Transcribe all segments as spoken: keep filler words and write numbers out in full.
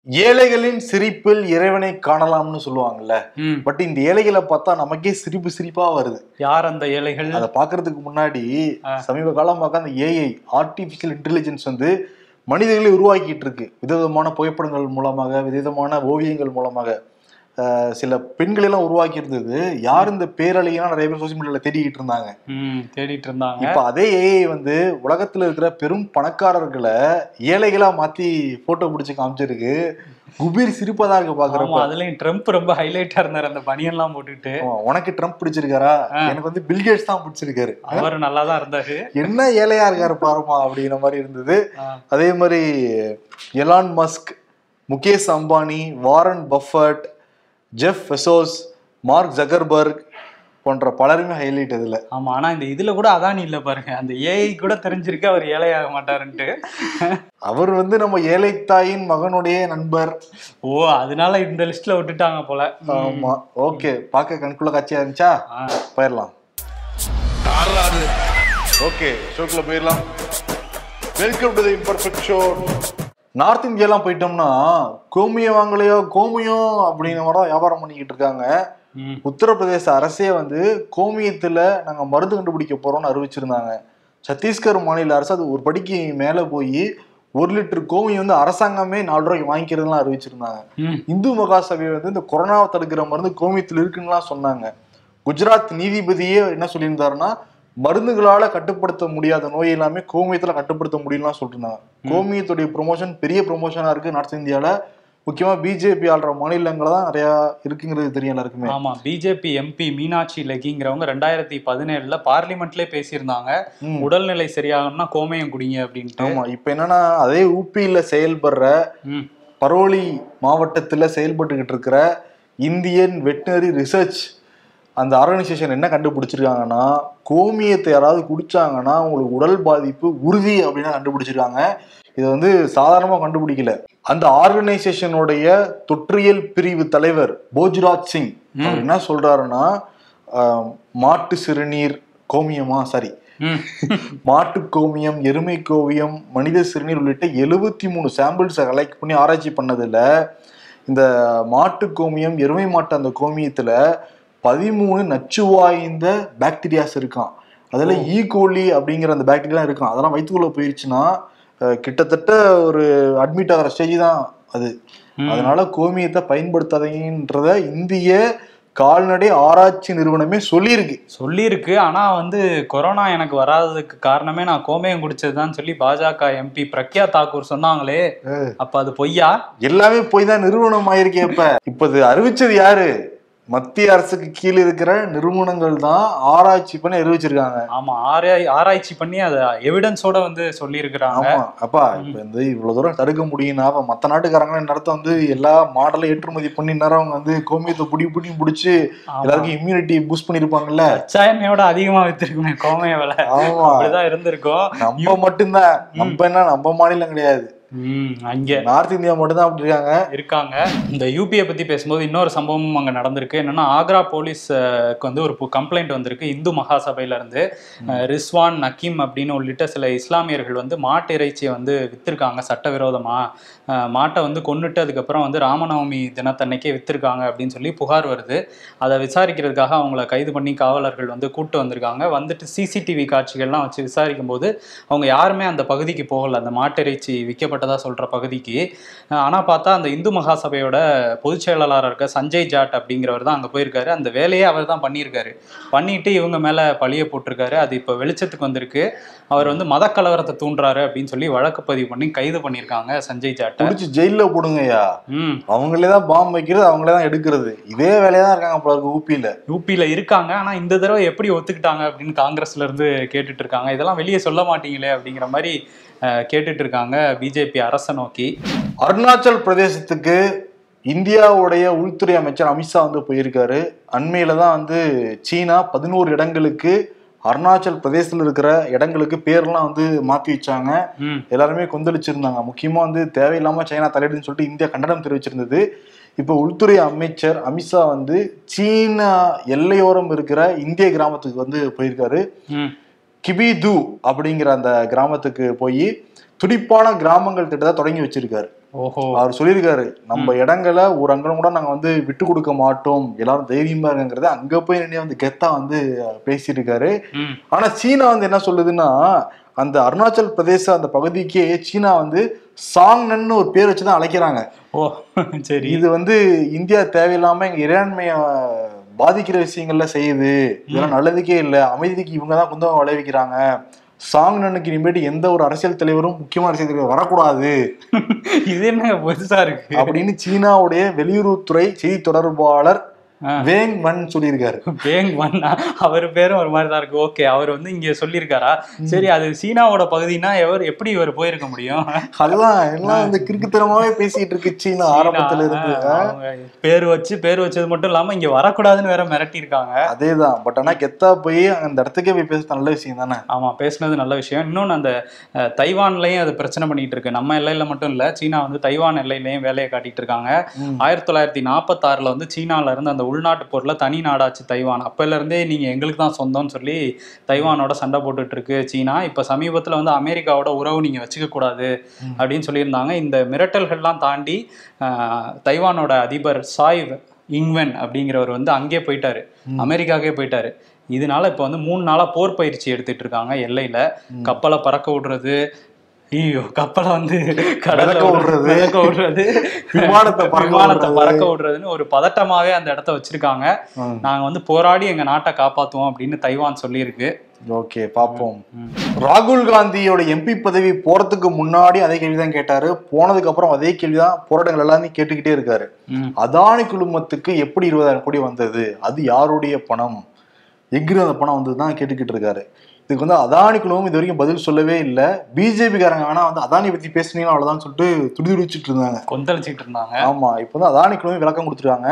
ஏழைகளின் சிரிப்பில் இறைவனை காணலாம்னு சொல்லுவாங்கல்ல. பட் இந்த ஏழைகளை பார்த்தா நமக்கே சிரிப்பு சிரிப்பா வருது. யார் அந்த ஏழைகள்? அதை பாக்குறதுக்கு முன்னாடி சமீப காலம் பார்க்க அந்த ஏஐ ஆர்டிபிஷியல் இன்டெலிஜென்ஸ் வந்து மனிதர்களை உருவாக்கிட்டு இருக்கு. விதவிதமான புகைப்படங்கள் மூலமாக, விதவிதமான ஓவியங்கள் மூலமாக சில பெண்களெல்லாம் உருவாக்கி இருந்தது. யார் இந்த பேரழியா நிறைய பேர் சோசியல் மீடியால தேடிக்கிட்டு இருந்தாங்க தேடிட்டு இருந்தாங்க இப்ப அதே ஏஐ வந்து உலகத்துல இருக்கிற பெரும் பணக்காரர்களை ஏழைகளா மாத்தி போட்டோ பிடிச்சு காமிச்சிருக்கு. குபீர் சிரிப்பதா இருக்கு பாக்குறப்ப. அதுலயும் ட்ரம்ப் ரொம்ப ஹைலைட்டா இருந்தாரு அந்த பனியெல்லாம் போட்டுட்டு. உனக்கு ட்ரம்ப் பிடிச்சிருக்காரா? எனக்கு வந்து பில்கேட்ஸ் தான் பிடிச்சிருக்காரு. அவர் நல்லாதான் இருந்தாரு. என்ன ஏழையா இருக்காரு பாருமா அப்படிங்கிற மாதிரி இருந்தது. அதே மாதிரி Elon Musk, Mukesh Ambani, Warren Buffett, Jeff Bezos, Mark Zuckerberg போன்ற பலருமே ஹைலைட் இதுல. ஆமா, ஆனா இந்த இதுல கூட அதானி இல்ல பாருங்க. அந்த ஏஐ கூட தெரிஞ்சிருக்கு அவர் ஏழையாக மாட்டாருன்ட்டு. அவர் வந்து நம்ம ஏழை தாயின் மகனுடைய நண்பர். ஓ, அதனால இந்த லிஸ்ட்ல விட்டுட்டாங்க போல. ஆமா, ஓகே. பார்க்க கண்குள்ள காட்சியா இருந்துச்சா? போயிடலாம். ஓகே, ஷோக்குள்ள போயிடலாம். Welcome to the imperfect show. North இந்தியாலாம் போயிட்டோம்னா கோமியம் வாங்கலையோ கோமியம் அப்படிங்கிற மாதிரி தான் வியாபாரம் பண்ணிக்கிட்டு இருக்காங்க. உத்தரப்பிரதேச அரசே வந்து கோமியத்துல நாங்க மருந்து கண்டுபிடிக்க போறோம்னு அறிவிச்சிருந்தாங்க. சத்தீஸ்கர் மாநில அரசு அது ஒரு படிக்கு மேல போய் ஒரு லிட்டர் கோமியம் வந்து அரசாங்கமே நாலு ரூபாய்க்கு வாங்கிக்கிறதுலாம் அறிவிச்சிருந்தாங்க. இந்து மகாசபை வந்து இந்த கொரோனாவை தடுக்கிற மருந்து கோமியத்தில் இருக்குன்னுலாம் சொன்னாங்க. குஜராத் நீதிபதியே என்ன சொல்லியிருந்தாருன்னா, மருந்துகளால கட்டுப்படுத்த முடியாத நோய் எல்லாமே கோமியத்துல கட்டுப்படுத்த முடியும்லாம் சொல்லிருந்தாங்க. கோமியத்துடைய ப்ரொமோஷன் பெரிய ப்ரொமோஷனா இருக்கு நார்த் இந்தியால. முக்கியமா பிஜேபி ஆள்ற மாநிலங்கள் தான் நிறைய இருக்குங்கிறது தெரியும் எல்லாருக்குமே. ஆமா, பிஜேபி எம்பி மீனாட்சி லெகிங்கிறவங்க ரெண்டாயிரத்தி பதினேழுல பார்லிமெண்ட்லயே பேசியிருந்தாங்க, உடல்நிலை சரியாகணும்னா கோமயம் குடிங்க அப்படின்ட்டு. ஆமா, இப்ப என்னன்னா அதே ஊபியில செயல்படுற பரோலி மாவட்டத்துல செயல்பட்டுக்கிட்டு இருக்கிற இந்தியன் வெட்டினரி ரிசர்ச் அந்த ஆர்கனைசேஷன் என்ன கண்டுபிடிச்சிருக்காங்கன்னா, கோமியத்தை யாராவது குடிச்சாங்கன்னா உங்களுக்கு உடல் பாதிப்பு உறுதி அப்படின்னு கண்டுபிடிச்சிருக்காங்க. இதை வந்து சாதாரணமா கண்டுபிடிக்கல. அந்த ஆர்கனைசேஷனுடைய தொற்றியல் பிரிவு தலைவர் போஜ்ராஜ் சிங் அவர் என்ன சொல்றாருன்னா, மாட்டு சிறுநீர் கோமியமா சாரி மாட்டு கோமியம், எருமை கோமியம், மனித சிறுநீர் உள்ளிட்ட எழுபத்தி மூணு சாம்பிள்ஸை கலெக்ட் பண்ணி ஆராய்ச்சி பண்ணதுல இந்த மாட்டு கோமியம், எருமை மாட்டு அந்த கோமியத்துல பதிமூணு நச்சு வாய்ந்த பாக்டீரியாஸ் இருக்கான். அதுல ஈகோலி அப்படிங்கிற அந்த பாக்டீரியா இருக்கான். அதெல்லாம் வயிற்றுக்குள்ள போயிருச்சுன்னா கிட்டத்தட்ட ஒரு அட்மிட் ஆகிற ஸ்டேஜ் தான் அது. அதனால கோமியத்தை பயன்படுத்தாதீங்கன்றத இந்திய கால்நடை ஆராய்ச்சி நிறுவனமே சொல்லியிருக்கு சொல்லியிருக்கு ஆனா வந்து கொரோனா எனக்கு வராததுக்கு காரணமே நான் கோமியம் குடிச்சதுதான் சொல்லி பாஜக எம்பி பிரக்யா தாக்கூர் சொன்னாங்களே, அப்ப அது பொய்யா? எல்லாமே பொய் தான். நிறுவனம் ஆயிருக்கேன். இப்ப இப்ப இது அறிவிச்சது யாரு? மத்திய அரசுக்கு கீழே இருக்கிற நிறுவனங்கள் தான் ஆராய்ச்சி பண்ணி அறிவிச்சிருக்காங்க. ஆமா, ஆராய்ச்சி பண்ணி அதை எவிடன்ஸோட வந்து சொல்லி இருக்கிறாங்க. ஆமா, அப்பா இப்ப வந்து இவ்வளவு தூரம் தடுக்க முடியும்னா அப்ப மத்த நாட்டுக்காரங்க நேரத்தை வந்து எல்லா மாடலும் ஏற்றுமதி பண்ணி நேரம் அவங்க வந்து கோமியத்தை புடி புடி பிடிச்சு எல்லாருக்கும் இம்யூனிட்டி பூஸ்ட் பண்ணிருப்பாங்கல்ல. சாயனையோட அதிகமா வித்திருக்குமே கோமிய விலை. ஆமா, அப்படிதான் இருந்திருக்கும். நம்ம மட்டும்தான், நம்ம என்ன நம்ம மாநிலம் கிடையாது. அங்க நார்த் இந்தியா மட்டும் தான் அப்படி இருக்காங்க இருக்காங்க இந்த யூபியை பத்தி பேசும்போது இன்னொரு சம்பவம் அங்க நடந்திருக்கு. என்னன்னா, ஆக்ரா போலீஸ்க்கு வந்து ஒரு கம்ப்ளைண்ட் வந்திருக்கு இந்து மகாசபையில இருந்து. ரிஸ்வான், நக்கீம் அப்படின்னு உள்ளிட்ட சில இஸ்லாமியர்கள் வந்து மாட்டு இறைச்சியை வந்து வித்திருக்காங்க சட்டவிரோதமா. மாட்டை வந்து கொன்னுட்டு அதுக்கப்புறம் வந்து ராமநவமி தினத்தன்னைக்கே வித்திருக்காங்க அப்படின்னு சொல்லி புகார் வருது. அதை விசாரிக்கிறதுக்காக அவங்கள கைது பண்ணி காவலர்கள் வந்து கூட்டு வந்திருக்காங்க. வந்துட்டு சிசிடிவி காட்சிகள்லாம் வச்சு விசாரிக்கும் போது அவங்க யாருமே அந்த பகுதிக்கு போகல, அந்த மாட்டு இறைச்சி விற்கப்பட்ட சொல்ற பகுதிக்கு. ஆனா பார்த்தா அந்த இந்து மகாசபையோட பொதுச் செயலாளராக இருக்க சஞ்சய் ஜாட் அப்படிங்கிறவர் தான் அங்க போயிருக்காரு. அந்த வேலையை அவர் தான் பண்ணியிருக்காரு. பண்ணிட்டு இவங்க மேல பழிய போட்டிருக்காரு. அது இப்ப வெளிச்சத்துக்கு வந்திருக்கு. அவர் வந்து மத கலவரத்தை தூண்டுறாரு அப்படின்னு சொல்லி வழக்கு பதிவு பண்ணி கைது பண்ணியிருக்காங்க சஞ்சய் ஜாட்டை. ஜெயில போடுங்கய்யா. அவங்களே தான் பாம்பு வைக்கிறது, அவங்களே தான் எடுக்கிறது. இதே வேலையா தான் இருக்காங்க ஊபியில யூபியில இருக்காங்க. ஆனா இந்த தடவை எப்படி ஒத்துக்கிட்டாங்க அப்படின்னு காங்கிரஸ்ல இருந்து கேட்டுட்டு இருக்காங்க. இதெல்லாம் வெளியே சொல்ல மாட்டீங்களே அப்படிங்கிற மாதிரி கேட்டுட்டு இருக்காங்க பிஜேபி அரசை நோக்கி. அருணாச்சல் பிரதேசத்துக்கு இந்தியாவுடைய உள்துறை அமைச்சர் அமித்ஷா வந்து போயிருக்காரு. அண்மையில தான் வந்து சீனா பதினோரு இடங்களுக்கு, அருணாச்சல் பிரதேசத்துல இருக்கிற இடங்களுக்கு பேர்லாம் வந்து மாத்தி வச்சாங்க. எல்லாருமே கொந்தளிச்சிருந்தாங்க. முக்கியமா வந்து தேவையில்லாம சைனா தலையிடுன்னு சொல்லிட்டு இந்தியா கண்டனம் தெரிவிச்சிருந்தது. இப்ப உள்துறை அமைச்சர் அமித்ஷா வந்து சீனா எல்லையோரம் இருக்கிற இந்திய கிராமத்துக்கு வந்து போயிருக்காரு. கிபிது அப்படிங்கிற அந்த கிராமத்துக்கு போய் துடிப்பான கிராமங்கள் திட்டத்தை தொடங்கி வச்சிருக்காரு. ஓஹோ. அவர் சொல்லியிருக்காரு, நம்ம இடங்களை ஒரு அங்கனம் கூட நாங்க வந்து விட்டு கொடுக்க மாட்டோம், எல்லாரும் தைரியமா இருங்கிறத அங்க போய் நின்று வந்து கெத்தா வந்து பேசியிருக்காரு. ஆனா சீனா வந்து என்ன சொல்லுதுன்னா, அந்த அருணாச்சல் பிரதேச அந்த பகுதிக்கே சீனா வந்து சாங்னன்னு ஒரு பேர் வச்சுதான் அழைக்கிறாங்க. ஓ சரி. இது வந்து இந்தியா தேவையில்லாம எங்க இறையாண்மைய பாதிக்கிற விஷயங்கள்ல செய்யுது, இதெல்லாம் நல்லதுக்கே இல்லை, அமைதிக்கு இவங்கதான் குந்தகம் விளைவிக்கிறாங்க, சாங்னனுக்கு இனிமேட்டு எந்த ஒரு அரசியல் தலைவரும் முக்கியமான அரசியல் தலைவர் வரக்கூடாது, இது என்ன புதுசா இருக்கு அப்படின்னு சீனாவுடைய வெளியுறவுத்துறை செய்தி தொடர்பாளர் வேங் வன் சொல்லியிருக்காரு. வேங் வன் அவர் பேரும் ஒரு மாதிரி தான் இருக்கு. ஓகே, அவர் வந்து இங்க சொல்லியிருக்காரா? சரி, அது சீனாவோட பகுதினா எவர் எப்படி இவர் போயிருக்க முடியும்? அதுதான் எல்லாம் வந்து கிறுக்குத்தனமாவே பேசிட்டு இருக்கு சீனா ஆரம்பத்துல இருந்து. பேர் வச்சு பேர் வச்சது மட்டும் இல்லாம இங்க வரக்கூடாதுன்னு வேற மிரட்டி இருக்காங்க. அதேதான். பட் ஆனா கெத்தா போய் அந்த இடத்துக்கே போய் பேசுறது நல்ல விஷயம் தானே. ஆமா, பேசுனது நல்ல விஷயம். இன்னொன்னு அந்த தைவான்லயும் அது பிரச்சனை பண்ணிட்டு இருக்கு. நம்ம எல்லையில மட்டும் இல்ல, சீனா வந்து தைவான் எல்லையிலயும் வேலையை காட்டிட்டு இருக்காங்க. ஆயிரத்தி தொள்ளாயிரத்தி நாற்பத்தி ஆறுல வந்து சீனால இருந்து அந்த உள்நாட்டு போர்ல தனி நாடாச்சு தைவான். அப்பல இருந்தே நீங்க எங்களுக்கு தான் சொந்தம்னு சொல்லி தைவானோட சண்டை போட்டுட்டு இருக்கு சீனா. இப்ப சமீபத்துல வந்து அமெரிக்காவோட உறவு நீங்க வச்சுக்க கூடாது அப்படின்னு சொல்லியிருந்தாங்க. இந்த மிரட்டல்கள்லாம் தாண்டி தைவானோட அதிபர் சாய் இங்வென் அப்படிங்கிறவர் வந்து அங்கே போயிட்டாரு, அமெரிக்காவே போயிட்டாரு. இதனால இப்ப வந்து மூணு நாளா போர் பயிற்சி எடுத்துட்டு இருக்காங்க எல்லையில. கப்பலை பறக்க விடுறது, ஐயோ கப்பலை வந்து கடலுக்கு விடுறது, விடுறது விமானத்தை விமானத்தை பறக்க விடுறதுன்னு ஒரு பதட்டமாவே அந்த இடத்த வச்சிருக்காங்க. நாங்க வந்து போராடி எங்க நாட்டை காப்பாத்துவோம் அப்படின்னு தைவான் சொல்லியிருக்கு. ஓகே, பாப்போம். ராகுல் காந்தியோட எம்பி பதவி போறதுக்கு முன்னாடி அதே கேள்விதான் கேட்டாரு, போனதுக்கு அப்புறம் அதே கேள்விதான் போராட்டங்கள் எல்லாமே கேட்டுக்கிட்டே இருக்காரு. அதானி குழுமத்துக்கு எப்படி இருபதாயிரம் கோடி வந்தது, அது யாருடைய பணம், எங்கிருந்து அந்த பணம் வந்ததுதான் கேட்டுக்கிட்டு இருக்காரு. இதுக்கு வந்து அதானி குழுவும் இது வரைக்கும் பதில் சொல்லவே இல்லை. பிஜேபி காரங்க ஆனா வந்து அதானி பத்தி பேசுனீங்கன்னா அவ்வளவுதான் சொல்லிட்டு துடிதுடிச்சிட்டு இருந்தாங்க, கொந்தளிச்சுட்டு இருந்தாங்க. ஆமா, இப்போ வந்து அதானி குழுவும் விளக்கம் கொடுத்துருக்காங்க.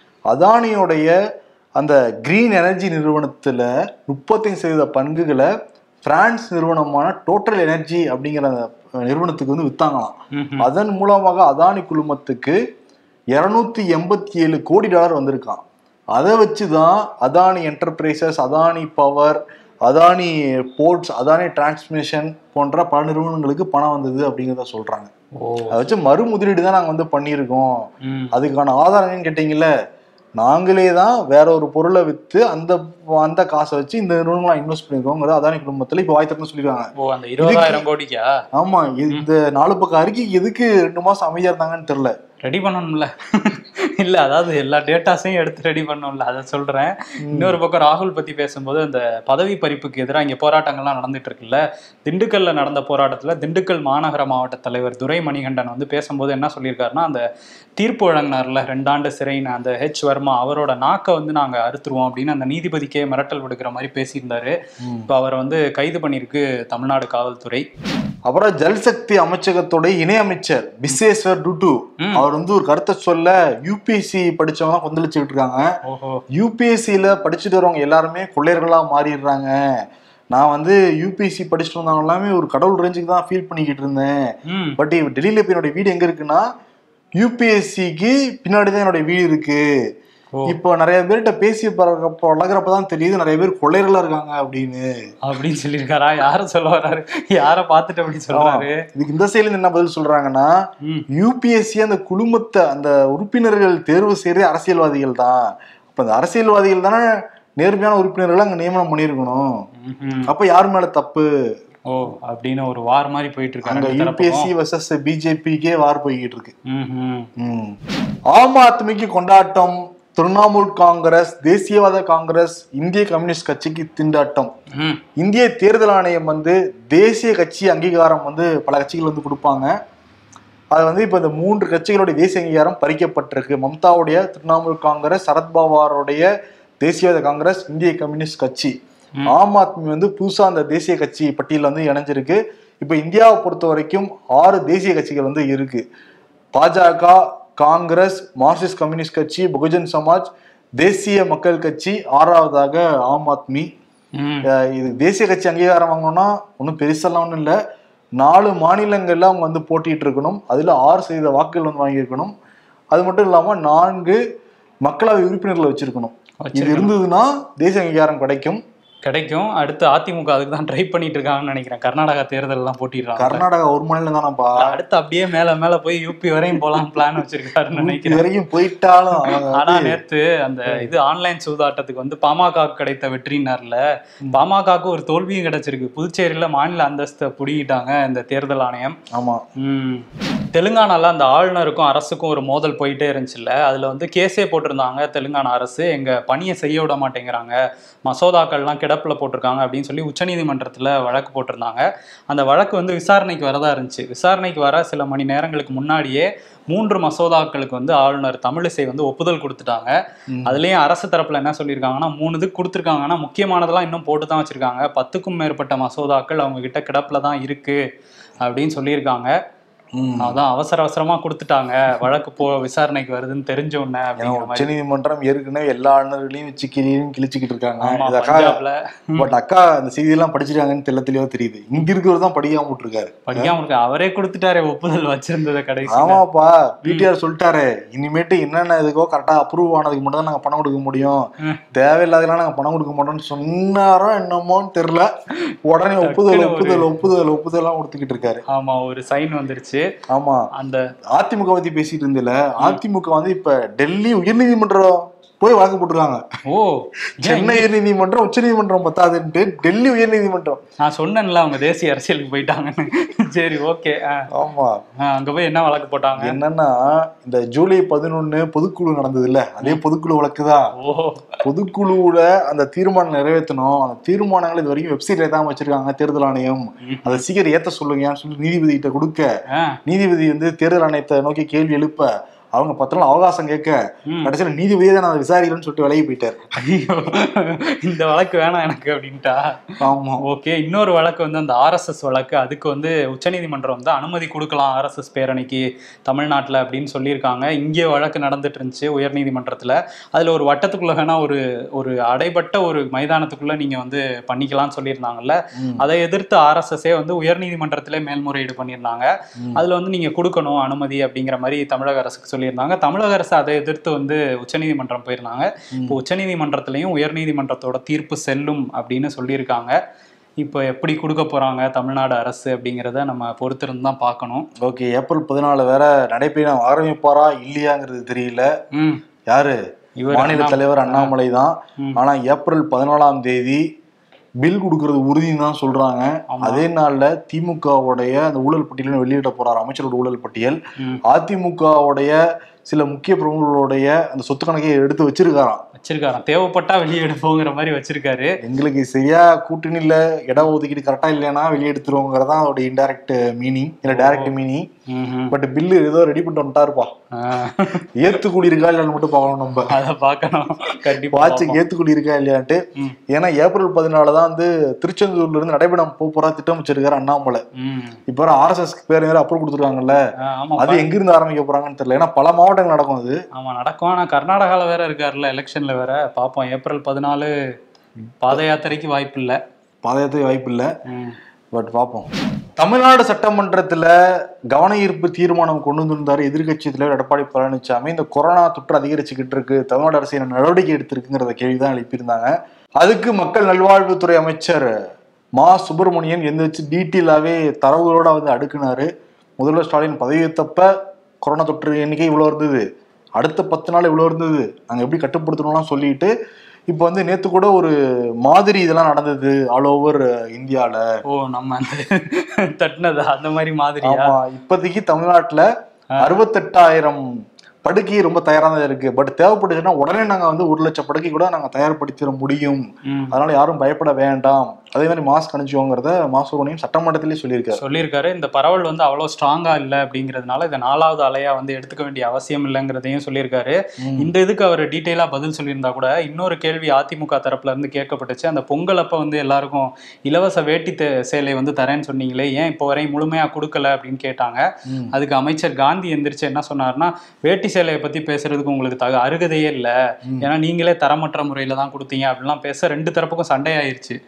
அதானியோடைய அந்த கிரீன் எனர்ஜி நிறுவனத்துல முப்பத்தஞ்சு சதவீத பங்குகளை பிரான்ஸ் நிறுவனமான டோட்டல் எனர்ஜி அப்படிங்கிற நிறுவனத்துக்கு வந்து வித்தாங்களாம். அதன் மூலமாக அதானி குழுமத்துக்கு இருநூத்தி எண்பத்தி ஏழு கோடி டாலர் வந்திருக்கான். அதை வச்சுதான் Adani Enterprises, Adani Power, Adani Ports, Adani Transmission போன்ற பல நிறுவனங்களுக்கு பணம் வந்தது அப்படிங்கிறத சொல்றாங்க. அதை வச்சு மறு முதலீடு தான் நாங்க வந்து பண்ணியிருக்கோம். அதுக்கான ஆதாரம் கேட்டீங்கல்ல, நாங்களே தான் வேற ஒரு பொருளை வித்து அந்த அந்த காசை வச்சு இந்த நிறுவனங்களை இன்வெஸ்ட் பண்ணிருக்கோம் அதானி குடும்பத்துல இப்ப வாய்த்தப்பன்னு சொல்லிருக்காங்க. ஆமா, இந்த நாலு பக்கம் அறிக்கைக்கு எதுக்கு ரெண்டு மாசம் அமைதியா இருந்தாங்கன்னு தெரியல. ரெடி பண்ணணும்ல இல்ல, அதாவது எல்லா டேட்டாஸையும் எடுத்து ரெடி பண்ணணும்ல, அதை சொல்றேன். இன்னொரு பக்கம் ராகுல் பத்தி பேசும்போது அந்த பதவி பறிப்புக்கு எதிராக இங்க போராட்டங்கள்லாம் நடந்துட்டு இருக்குல்ல. திண்டுக்கல்ல நடந்த போராட்டத்துல திண்டுக்கல் மாநகர மாவட்ட தலைவர் துரை மணிகண்டன் வந்து பேசும்போது என்ன சொல்லியிருக்காருன்னா, அந்த தீர்ப்பு வழங்கினார்ல ரெண்டாண்டு சிறைன்னு அந்த ஹெச் வர்மா, அவரோட நாக்கை வந்து நாங்க அறுத்துருவோம் அப்படின்னு அந்த நீதிபதிக்கே மிரட்டல் விடுக்கிற மாதிரி பேசியிருந்தாரு. இப்ப அவரை வந்து கைது பண்ணிருக்கு தமிழ்நாடு காவல்துறை. அப்புறம் ஜல்சக்தி அமைச்சகத்தோட இணை அமைச்சர் பிஸ்வேஸ்வர் டுட்டு அவர் வந்து ஒரு கருத்தை சொல்ல, யூபிஎஸ்சி படிச்சவங்க கொந்தளிச்சுக்கிட்டு இருக்காங்க. யூபிஎஸ்சியில படிச்சுட்டு வரவங்க எல்லாருமே கொள்ளையர்களா மாறிடுறாங்க. நான் வந்து யூபிஎஸ்சி படிச்சுட்டு வந்தவங்க எல்லாமே ஒரு கடவுள் ரேஞ்சுக்கு தான் ஃபீல் பண்ணிக்கிட்டு இருந்தேன். பட் டெல்லியில இப்ப என்னோட வீடு எங்க இருக்குன்னா யூபிஎஸ்சிக்கு பின்னாடிதான் என்னோட வீடு இருக்கு. இப்போ நிறைய பேர்கிட்ட பேசி பழகிறப்பதான் தெரியுது நிறைய பேர் கொள்ளையர்களா இருக்காங்க அப்படின்னு அப்படின்னு சொல்லியிருக்காரா? யார சொல்ல வர்றாரு, யார பார்த்துட்டு அப்படி சொல்றாரு? இதுக்கு இந்த சைடுல என்ன பதில் சொல்றாங்கன்னா, யூபிஎஸ்சி அந்த குழுமத்தை அந்த உறுப்பினர்கள் தேர்வு செய்யறதே அரசியல்வாதிகள் தான். அப்ப அந்த அரசியல்வாதிகள் தானே நேர்மையான உறுப்பினர்கள் அங்க நியமனம் பண்ணிருக்கணும். அப்ப யார் மேல தப்பு? ஓ அப்படின்னு ஒரு வார் மாதிரி போயிட்டு இருக்காங்க. யூபிஎஸ்சி வர்சஸ் பிஜேபிக்கே வார் போய்கிட்டு இருக்கு. ஆம் ஆத்மிக்கு கொண்டாட்டம், திரிணாமுல் காங்கிரஸ், தேசியவாத காங்கிரஸ், இந்திய கம்யூனிஸ்ட் கட்சிக்கு திண்டாட்டம். இந்திய தேர்தல் ஆணையம் வந்து தேசிய கட்சி அங்கீகாரம் வந்து பல கட்சிகள் வந்து கொடுப்பாங்க. அது வந்து இப்ப இந்த மூன்று கட்சிகளுடைய தேசிய அங்கீகாரம் பறிக்கப்பட்டிருக்கு. மம்தாவுடைய திரிணாமுல் காங்கிரஸ், சரத்பவாருடைய தேசியவாத காங்கிரஸ், இந்திய கம்யூனிஸ்ட் கட்சி. ஆம் ஆத்மி வந்து புதுசா அந்த தேசிய கட்சி பட்டியல வந்து இணைஞ்சிருக்கு. இப்ப இந்தியாவை பொறுத்த வரைக்கும் ஆறு தேசிய கட்சிகள் வந்து இருக்கு. பாஜக, காங்கிரஸ், மார்க்சிஸ்ட் கம்யூனிஸ்ட் கட்சி, பகுஜன் சமாஜ், தேசிய மக்கள் கட்சி, ஆறாவதாக ஆம் ஆத்மி. இது தேசிய கட்சி அங்கீகாரம் வாங்கணும்னா ஒன்றும் பெருசெல்லாம் ஒன்றும் இல்லை. நாலு மாநிலங்கள்ல அவங்க வந்து போட்டிட்டு இருக்கணும். அதுல ஆறு சதவீத வாக்குகள் வந்து வாங்கியிருக்கணும். அது மட்டும் இல்லாம நான்கு மக்களவை உறுப்பினர்களை வச்சிருக்கணும். இது இருந்ததுன்னா தேசிய அங்கீகாரம் கிடைக்கும். கிடைக்கும். அடுத்து அதிமுக அதுக்கு தான் ட்ரை பண்ணிட்டு இருக்காங்கன்னு நினைக்கிறேன். கர்நாடகா தேர்தல் எல்லாம் போட்டிடுறாங்க. கர்நாடகா ஒரு மாநிலம் தானப்பா. அடுத்து அப்படியே மேல மேல போய் யூபி வரையும் போலாம் பிளான் வச்சிருக்காருன்னு நினைக்கிறேன். வரையும் போயிட்டாலும். ஆனா நேத்து அந்த இது ஆன்லைன் சூதாட்டத்துக்கு வந்து பாமக கிடைத்த வெற்றினார்ல, பாமகவுக்கு ஒரு தோல்வியும் கிடைச்சிருக்கு. புதுச்சேரியில மாநில அந்தஸ்தை புடிக்கிட்டாங்க இந்த தேர்தல் ஆணையம். ஆமா. உம் தெலுங்கானால அந்த ஆளுநருக்கும் அரசுக்கும் ஒரு மோதல் போயிட்டே இருந்துச்சுல்ல, அதுல வந்து கேஸே போட்டிருந்தாங்க தெலுங்கானா அரசு. எங்க பணியை செய்ய விட மாட்டேங்கிறாங்க, மசோதாக்கள்லாம் கிடப்புல போட்டிருக்காங்க அப்படின்னு சொல்லி உச்சநீதிமன்றத்துல வழக்கு போட்டிருந்தாங்க. அந்த வழக்கு வந்து விசாரணைக்கு வரதா இருந்துச்சு. விசாரணைக்கு வர சில மணி நேரங்களுக்கு முன்னாடியே மூன்று மசோதாக்களுக்கு வந்து ஆளுநர் தமிழிசை வந்து ஒப்புதல் கொடுத்துட்டாங்க. அதுலயும் அரசு தரப்புல என்ன சொல்லியிருக்காங்கன்னா, மூணு இது கொடுத்துருக்காங்கன்னா முக்கியமானதெல்லாம் இன்னும் போட்டு தான் வச்சிருக்காங்க. பத்துக்கும் மேற்பட்ட மசோதாக்கள் அவங்க கிட்ட கிடப்புல தான் இருக்கு அப்படின்னு சொல்லியிருக்காங்க. அதான் அவசர அவசரமா கொடுத்துட்டாங்க, வழக்கு போ விசாரணைக்கு வருதுன்னு தெரிஞ்ச உடனே. உச்ச நீதிமன்றம் ஏற்கனவே எல்லா ஆளுநர்களையும் வச்சு கிளியும் கிழிச்சுக்கிட்டு இருக்காங்க. பட் அக்கா அந்த செய்தி எல்லாம் படிச்சிருக்காங்கன்னு தெல்ல தெளிவா தெரியுது. இங்க இருக்கிறவர் தான் படிக்காம விட்டுருக்காரு. படிக்காம இருக்க அவரே கொடுத்துட்டாரு ஒப்புதல் வச்சிருந்ததை கடைசி. ஆமாப்பா, பிடிஆர் சொல்லிட்டாரு, இனிமேட்டு என்னென்ன இதுக்கோ கரெக்டா அப்ரூவ் ஆனதுக்கு மட்டும் தான் நாங்க பணம் கொடுக்க முடியும், தேவையில்லாதெல்லாம் நாங்க பணம் கொடுக்க மாட்டோம்னு சொன்னாரோ என்னமோன்னு தெரியல. உடனே ஒப்புதல் ஒப்புதல் ஒப்புதல் ஒப்புதல் எல்லாம் கொடுத்துக்கிட்டு இருக்காரு. ஆமா, ஒரு சைன் வந்துருச்சு. ஆமா, அந்த அதிமுக பத்தி பேசிட்டு இருந்ததுல, அதிமுக வந்து இப்ப டெல்லி உயர்நீதிமன்றம் போய் வழக்கு போட்டுருக்காங்க. ஓ, சென்னை உயர் நீதிமன்றம் உச்ச நீதிமன்றம் பத்தாதுன்ட்டு டெல்லி உயர் நீதிமன்றம். நான் சொன்னேன்ல அவங்க தேசிய அரசியலுக்கு போயிட்டாங்கன்னு. சரி, ஓகே. ஆமா, அங்க போய் என்ன வழக்கு போட்டாங்க? என்னன்னா, இந்த ஜூலை பதினொன்னு பொதுக்குழு நடந்தது இல்ல, அதே பொதுக்குழு வழக்குதான். பொதுக்குழுல அந்த தீர்மானம் நிறைவேற்றணும், அந்த தீர்மானங்கள் இது வரைக்கும் வெப்சைட்ல தான் வச்சிருக்காங்க தேர்தல் ஆணையம், அதை சீக்கிரம் ஏத்த சொல்லுங்கன்னு சொல்லி நீதிபதி கிட்ட கொடுக்க, நீதிபதி வந்து தேர்தல் ஆணையத்தை நோக்கி கேள்வி எழுப்ப, அவங்க பத்து நாள் அவகாசம் கேட்க, கடைசியில நீதிபதியே தான் நான் விசாரிக்கலன்னு சொல்லிட்டு விலகி போயிட்டாரு. ஐயோ, இந்த வழக்கு வேணாம் எனக்கு அப்படின்ட்டா. ஆமா, ஓகே. இன்னொரு வழக்கு வந்து அந்த ஆர்எஸ்எஸ் வழக்கு. அதுக்கு வந்து உச்சநீதிமன்றம் வந்து அனுமதி கொடுக்கலாம் ஆர்எஸ்எஸ் பேரணிக்கு தமிழ்நாட்டில் அப்படின்னு சொல்லியிருக்காங்க. இங்கே வழக்கு நடந்துட்டு இருந்துச்சு உயர்நீதிமன்றத்தில். அதில் ஒரு வட்டத்துக்குள்ள வேணா ஒரு ஒரு அடைபட்ட ஒரு மைதானத்துக்குள்ள நீங்க வந்து பண்ணிக்கலாம்னு சொல்லியிருந்தாங்கல்ல, அதை எதிர்த்து ஆர்எஸ்எஸ்ஸே வந்து உயர்நீதிமன்றத்திலே மேல்முறையீடு பண்ணியிருந்தாங்க. அதுல வந்து நீங்க கொடுக்கணும் அனுமதி அப்படிங்கிற மாதிரி தமிழக அரசுக்கு சொல்லியிருந்தாங்க. தமிழக அரசு அதை எதிர்த்து வந்து உச்சநீதிமன்றம் போயிருந்தாங்க. இப்போ உச்சநீதிமன்றத்திலையும் உயர்நீதிமன்றத்தோட தீர்ப்பு செல்லும் அப்படின்னு சொல்லியிருக்காங்க. இப்போ எப்படி கொடுக்க போறாங்க தமிழ்நாடு அரசு அப்படிங்கிறத நம்ம பொறுத்திருந்து தான் பார்க்கணும். ஓகே, ஏப்ரல் பதினாலு வேற நடைபயணம் ஆரம்பிப்பாரா இல்லையாங்கிறது தெரியல. யாரு மாநில தலைவர் அண்ணாமலை தான். ஆனா ஏப்ரல் பதினாலாம் தேதி பில் கொடுக்கறது உறுதின்னு தான் சொல்றாங்க. அதே நாள்ல திமுகவுடைய அந்த ஊழல் பட்டியல் வெளியிட போறாரு, அமைச்சரோட ஊழல் பட்டியல். அதிமுகவுடைய சில முக்கிய பிரமுகர்களுடைய அந்த சொத்து கணக்கை எடுத்து வச்சிருக்காராம் வச்சிருக்காராம் தேவைப்பட்டா வெளியே எடுப்போங்கிற மாதிரி வச்சிருக்காரு. எங்களுக்கு சரியா கூட்டணியில இடம் ஒதுக்கீடு கரெக்டா இல்லைன்னா வெளியே எடுத்துருவோங்கிறதா அவருடைய இன்டைரக்ட் மீனிங், இல்ல டைரக்ட் மீனிங். பட் பில்லு ஏதோ ரெடி பண்ணிட்டு வந்துட்டாருப்பா. ஏத்துக்கூடி இருக்கா இல்லைன்னு மட்டும் பார்க்கணும், நம்ம அதை பார்க்கணும் கண்டிப்பா. வாட்சுக்கு ஏத்துக்கூடி இருக்கா இல்லையான்ட்டு. ஏன்னா ஏப்ரல் பதினாலு தான் வந்து திருச்செந்தூர்ல இருந்து நடைபெறம் போறா திட்டம் வச்சிருக்காரு அண்ணாமலை. இப்ப ஆர்எஸ்எஸ் பேர் வேற அப்ரூவ் கொடுத்துருக்காங்கல்ல, அது எங்க இருந்து ஆரம்பிக்க போறாங்கன்னு தெரியல. ஏன்னா பல மாவட்டங்கள் நடக்கும் அது. ஆமா நடக்கும். ஆனா கர்நாடகால வேற இருக்காருல்ல எலெக்ஷன்ல வேற. பாப்போம், ஏப்ரல் பதினாலு பாத யாத்திரைக்கு வாய்ப்பு இல்ல, பாத யாத்திரைக்கு வாய்ப்பு இல்ல. பட் பாப்போம். தமிழ்நாடு சட்டமன்றத்துல கவன ஈர்ப்பு தீர்மானம் கொண்டு வந்திருந்தாரு எதிர்கட்சி தலைவர் எடப்பாடி பழனிசாமி. இந்த கொரோனா தொற்று அதிகரிச்சுக்கிட்டு இருக்கு, தமிழ்நாடு அரசு என்ன நடவடிக்கை எடுத்திருக்குங்கிறத கேள்விதான் எழுப்பியிருந்தாங்க. அதுக்கு மக்கள் நல்வாழ்வுத்துறை அமைச்சர் மா சுப்பிரமணியன் எந்திரிச்சு டீட்டெயிலாவே தரவுகளோட வந்து அடுக்குனாரு. முதல்வர் ஸ்டாலின் பதவியேற்றப்ப கொரோனா தொற்று எண்ணிக்கை இவ்வளவு இருந்தது, அடுத்த பத்து நாள் இவ்வளவு இருந்தது, நாங்க எப்படி கட்டுப்படுத்தணும்லாம் சொல்லிட்டு இப்ப வந்து நேத்து கூட ஒரு மாதிரி இதெல்லாம் நடந்தது ஆல் ஓவர் இந்தியால. ஓ, நம்ம தட்டினது அந்த மாதிரி மாதிரி. ஆமா, இப்போதைக்கு தமிழ்நாட்டுல அறுபத்தெட்டாயிரம் படுக்கை ரொம்ப தயாரா தான் இருக்கு. பட் தேவைப்பட்டுச்சுன்னா உடனே நாங்க வந்து ஒரு லட்சம் படுக்கை கூட நாங்க தயார்படுத்திட முடியும், அதனால யாரும் பயப்பட வேண்டாம், அதே மாதிரி மாஸ்க் அணிச்சுவோங்கிறத மாசுவனையும் சட்டமன்றத்திலேயே சொல்லியிருக்காரு சொல்லியிருக்காரு இந்த பரவல் வந்து அவ்வளவு ஸ்ட்ராங்கா இல்லை அப்படிங்கிறதுனால இதை நாலாவது அலையா வந்து எடுத்துக்க வேண்டிய அவசியம் இல்லைங்கிறதையும் சொல்லியிருக்காரு. இந்த இதுக்கு அவர் டீட்டெயிலா பதில் சொல்லியிருந்தா கூட இன்னொரு கேள்வி அதிமுக தரப்புல இருந்து கேட்கப்பட்டுச்சு. அந்த பொங்கல் அப்ப வந்து எல்லாருக்கும் இலவச வேட்டி சேலை வந்து தரேன்னு சொன்னீங்களே, ஏன் இப்போ வரையும் முழுமையா கொடுக்கல அப்படின்னு கேட்டாங்க. அதுக்கு அமைச்சர் காந்தி எந்திரிச்சு என்ன சொன்னாருன்னா, வேட்டி சேலையை பத்தி பேசுறதுக்கு உங்களுக்கு தக அருகதையே இல்லை, ஏன்னா நீங்களே தரமற்ற முறையில தான் கொடுத்தீங்க அப்படின்லாம் பேச ரெண்டு தரப்புக்கும் சண்டையாயிருச்சு. யார்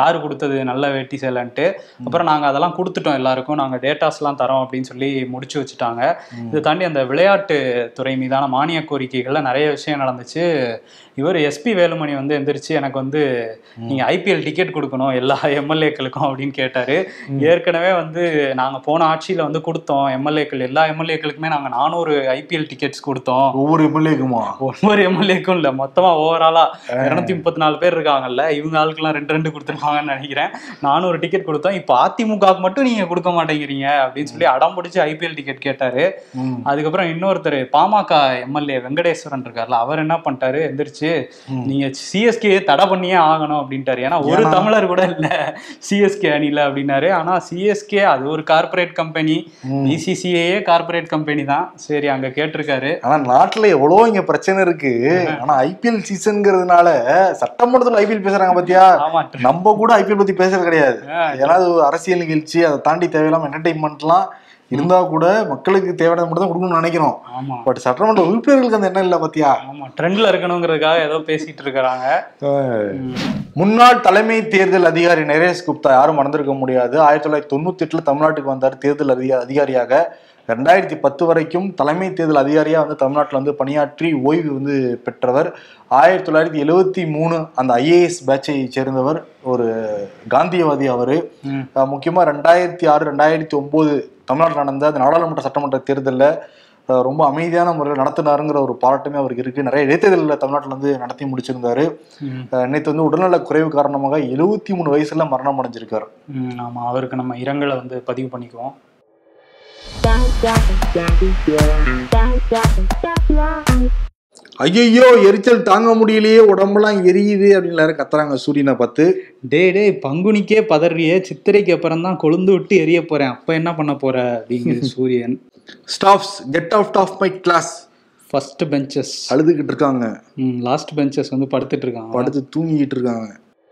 யாரு கொடுத்தது நல்ல வேட்டி சேலைன்ட்டு. அப்புறம் நாங்க அதெல்லாம் கொடுத்துட்டோம் எல்லாருக்கும், நாங்க டேட்டாஸ் எல்லாம் தரோம் அப்படின்னு சொல்லி முடிச்சு வச்சுட்டாங்க. இதை தாண்டி அந்த விளையாட்டு துறை மீதான மானிய கோரிக்கைகள்ல நிறைய விஷயம் நடந்துச்சு. இவர் எஸ்பி வேலுமணி வந்து எந்திரிச்சு எனக்கு வந்து நீங்க ஐபிஎல் டிக்கெட் கொடுக்கணும் எல்லா எம்எல்ஏக்களுக்கும் அப்படின்னு கேட்டாரு. ஏற்கனவே வந்து நாங்க போன ஆட்சியில வந்து கொடுத்தோம், எம்எல்ஏக்கள் எல்லா எம்எல்ஏக்களுக்குமே நாங்க நானூறு ஐபிஎல் டிக்கெட்ஸ் கொடுத்தோம். ஒவ்வொரு எம்எல்ஏக்குமா? ஒவ்வொரு எம்எல்ஏக்கும் இல்ல, மொத்தமா ஓவராலா இருநூத்தி முப்பத்தி நாலு பேர் இருக்காங்கல்ல, இவங்க ஆளுக்கெல்லாம் ரெண்டு ரெண்டு கொடுத்துருக்காங்கன்னு நினைக்கிறேன். நானூறு டிக்கெட் கொடுத்தோம், இப்ப அதிமுகவுக்கு மட்டும் நீங்க கொடுக்க மாட்டேங்கிறீங்க அப்படின்னு சொல்லி அடம் பிடிச்சி ஐபிஎல் டிக்கெட் கேட்டாரு. அதுக்கப்புறம் இன்னொருத்தர் பாமக எம்எல்ஏ வெங்கடேஸ்வரன் இருக்காருல்ல, அவர் என்ன பண்ணிட்டாரு, எந்திரிச்சு நீங்க சிஎஸ்கே தடை பண்ணியே ஆகணும் அப்படின்ட்டாரு. ஏன்னா ஒரு தமிழர் கூட இல்ல சிஎஸ்கே அணில அப்படின்னாரு. ஆனா சிஎஸ்கே அது ஒரு corporate company, BCCI corporate company தான். சரி அங்க கேட்டிருக்காரு. ஆனா நாட்டுல எவ்வளவு இங்க பிரச்சனை இருக்கு. ஆனா ஐபிஎல் சீசன்ங்கிறதுனால சட்டமன்றத்துல ஐபிஎல் பேசுறாங்க பாத்தியா, நம்ம கூட ஐபிஎல் பத்தி பேசுறது கிடையாது. ஏன்னா அரசியல் நிகழ்ச்சி, அதை தாண்டி தேவையில்லாம என்டர்டைன்மெண்ட்லாம் இருந்தா கூட மக்களுக்கு தேவையான மட்டும் தான் கொடுக்கணும்னு நினைக்கிறோம். பட் சட்டமன்ற உறுப்பினர்களுக்கு அந்த எண்ணம் இல்ல பாத்தியா. ட்ரெண்ட்ல இருக்கணுங்கிறதுக்காக ஏதோ பேசிட்டு இருக்கிறாங்க. முன்னாள் தலைமை தேர்தல் அதிகாரி நரேஷ் குப்தா யாரும் மறந்திருக்க முடியாது. ஆயிரத்தி தொள்ளாயிரத்தி தொண்ணூத்தி எட்டுல தமிழ்நாட்டுக்கு வந்தார் தேர்தல் அதிகா அதிகாரியாக. ரெண்டாயிரத்தி பத்து வரைக்கும் தலைமை தேர்தல் அதிகாரியா வந்து தமிழ்நாட்டில் வந்து பணியாற்றி ஓய்வு வந்து பெற்றவர். ஆயிரத்தி தொள்ளாயிரத்தி எழுவத்தி மூணு அந்த ஐஏஎஸ் பேட்சை சேர்ந்தவர், ஒரு காந்தியவாதி அவரு. முக்கியமா ரெண்டாயிரத்தி ஆறு ரெண்டாயிரத்தி ஒன்பது தமிழ்நாட்டில் நடந்த அந்த நாடாளுமன்ற சட்டமன்ற தேர்தலில் ரொம்ப அமைதியான முறையில் நடத்தினாருங்கிற ஒரு பாராட்டுமே அவருக்கு இருக்கு. நிறைய இடைத்தேர்தலில் தமிழ்நாட்டில் வந்து நடத்தி முடிச்சிருந்தாரு. நேற்று வந்து உடல்நல குறைவு காரணமாக எழுவத்தி மூணு வயசுல மரணம் அடைஞ்சிருக்காரு. ஆமா, அவருக்கு நம்ம இரங்கலை வந்து பதிவு பண்ணிக்குவோம். ஐயோ எரிச்சல் தாங்க முடியலையே, உடம்பெல்லாம் எரியுது அப்படின்னு எல்லாரும் கத்துறாங்க சூரியனை பார்த்து. டே டே பங்குனிக்கே பதறியே, சித்திரைக்கு அப்புறம் தான் கொழுந்து விட்டு எரிய போறேன், அப்ப என்ன பண்ண போற அப்படிங்கிற சூரியன். Staffs get out of my class. First benches அழுதுகிட்டு இருக்காங்க, லாஸ்ட் பெஞ்சஸ் வந்து படுத்துட்டு இருக்காங்க, படுத்து தூங்கிட்டு இருக்காங்க.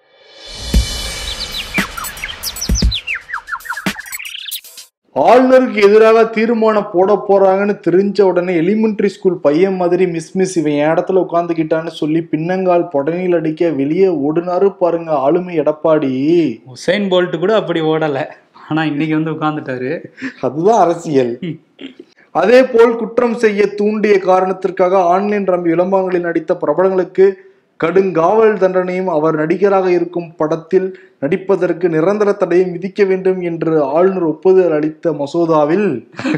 ஆளுநருக்கு எதிராக தீர்மானம் போட போறாங்கன்னு தெரிஞ்ச உடனே எலிமெண்டரி ஸ்கூல் பையன் மாதிரி மிஸ் மிஸ் இவன் என் இடத்துல உட்காந்துக்கிட்டான்னு சொல்லி பின்னங்கால் பொடனில் அடிக்க வெளியே ஓடுனாரு பாருங்க ஆளுமை எடப்பாடி. உசைன் போல்ட் கூட அப்படி ஓடல, ஆனா இன்னைக்கு வந்து உட்கார்ந்துட்டாரு. அதுதான் அரசியல். அதே போல் குற்றம் செய்ய தூண்டிய காரணத்திற்காக ஆன்லைன் ரம்மி விளம்பரங்களில் நடித்த பிரபலங்களுக்கு கடுங்காவல் தண்டனையும் அவர் நடிகராக இருக்கும் படத்தில் நடிப்பதற்கு நிரந்தர தடையும் விதிக்க வேண்டும் என்று ஆளுநர் ஒப்புதல் அளித்த மசோதாவில்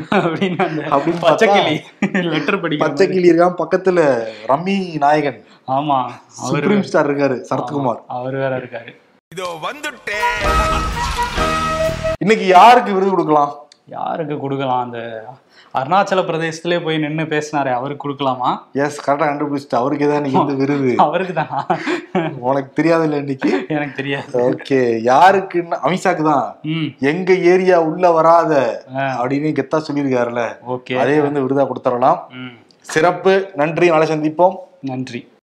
பச்சைக்கிளி இருக்கான், பக்கத்துல ரம்மி நாயகன், ஆமா சுப்ரீம் ஸ்டார் இருக்காரு சரத்குமார், அவர் வேற இருக்காரு. இதோ வந்துட்டேன். இன்னைக்கு யாருக்கு விருது கொடுக்கலாம்? யாருக்கு கொடுக்கலாம்? அந்த அருணாச்சல பிரதேசத்திலே போய் நின்று பேசினாரே, அவருக்கு கொடுக்கலாமா? எஸ், கரெக்டா கண்டுபிடிச்சிட்டு. அவருக்கு தான் இன்னைக்கு வந்து விருது. அவருக்கு தான். உனக்கு தெரியாது இல்ல இன்னைக்கு? எனக்கு தெரியாது. ஓகே, யாருக்குன்னு அமித்ஷாக்கு தான். எங்க ஏரியா உள்ள வராத அப்படின்னு கெத்தா சொல்லியிருக்காருல்ல, அதே வந்து விருதா கொடுத்துடலாம். சிறப்பு, நன்றி, நாளை சந்திப்போம். நன்றி.